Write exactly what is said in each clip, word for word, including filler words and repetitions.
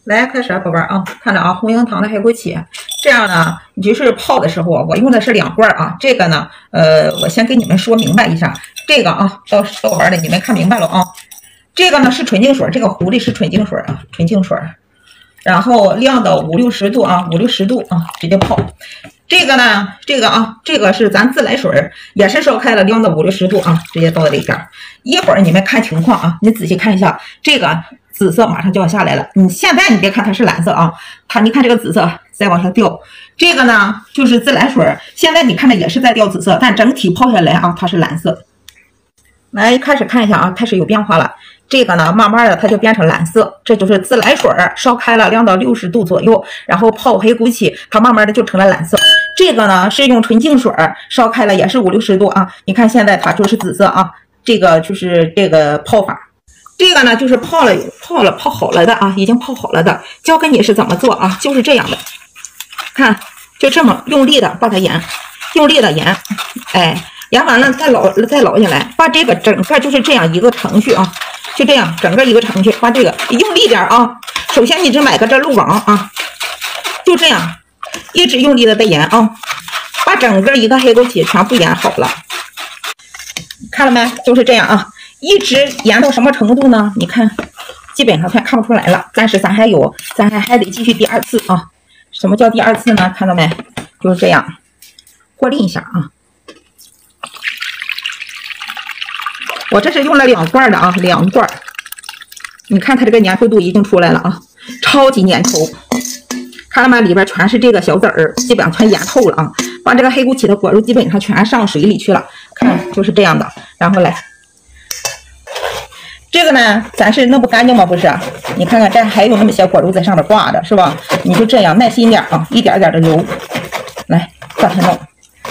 来，开始啊，宝贝儿啊，看着啊，红樱桃的黑枸杞，这样呢，你就是泡的时候，我用的是两罐啊。这个呢，呃，我先给你们说明白一下，这个啊，到到玩的你们看明白了啊。这个呢是纯净水，这个壶里是纯净水啊，纯净水，然后晾到五六十度啊，五六十度啊，直接泡。这个呢，这个啊，这个是咱自来水，也是烧开了，晾到五六十度啊，直接倒在里边。一会儿你们看情况啊，你仔细看一下，这个紫色马上就要下来了。你现在你别看它是蓝色啊，它你看这个紫色再往下掉，这个呢就是自来水，现在你看的也是在掉紫色，但整体泡下来啊，它是蓝色。来，开始看一下啊，开始有变化了。这个呢，慢慢的它就变成蓝色，这就是自来水烧开了，晾到六十度左右，然后泡黑枸杞，它慢慢的就成了蓝色。这个呢是用纯净水烧开了，也是五六十度啊。你看现在它就是紫色啊，这个就是这个泡法。这个呢就是泡了泡了泡好了的啊，已经泡好了的。教给你是怎么做啊，就是这样的，看就这么用力的把它研，用力的研，哎，研完了再捞再捞下来，把这个整个就是这样一个程序啊。就这样，整个一个程序，把这个用力点啊！首先你只买个这漏网啊，就这样，一直用力的在研啊，把整个一个黑枸杞全部研好了。看了没？就是这样啊，一直研到什么程度呢？你看，基本上快看不出来了，但是咱还有，咱还还得继续第二次啊。什么叫第二次呢？看到没？就是这样，过滤一下啊。我这是用了两罐的啊，两罐，你看它这个粘稠度已经出来了啊，超级粘稠，看到吗？里边全是这个小籽儿，基本上全研透了啊，把这个黑枸杞的果肉基本上全上水里去了，看就是这样的。然后来，这个呢，咱是弄不干净吗？不是，你看看这还有那么些果肉在上面挂着，是吧？你就这样耐心点啊，一点点的揉，来把它弄，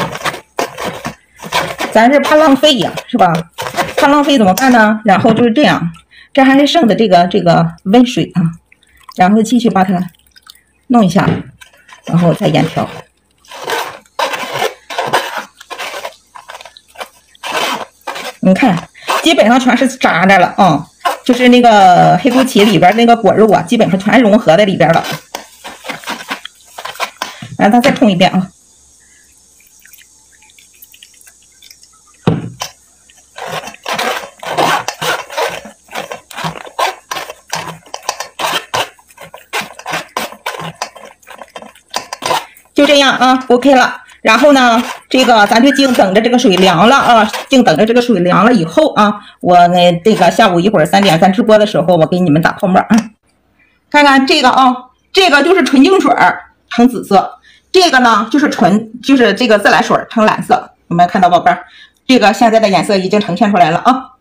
咱是怕浪费呀，是吧？怕浪费怎么办呢？然后就是这样，这还是剩的这个这个温水啊，然后继续把它弄一下，然后再研调。你看，基本上全是渣渣了啊、嗯，就是那个黑枸杞里边那个果肉啊，基本上全融合在里边了。然后它再冲一遍啊。就这样啊 ，OK 了。然后呢，这个咱就静等着这个水凉了啊，静等着这个水凉了以后啊，我呢这个下午一会儿三点咱直播的时候，我给你们打泡沫啊。看看这个啊，这个就是纯净水呈紫色，这个呢就是纯就是这个自来水呈蓝色。有没有看到宝贝儿？这个现在的颜色已经呈现出来了啊。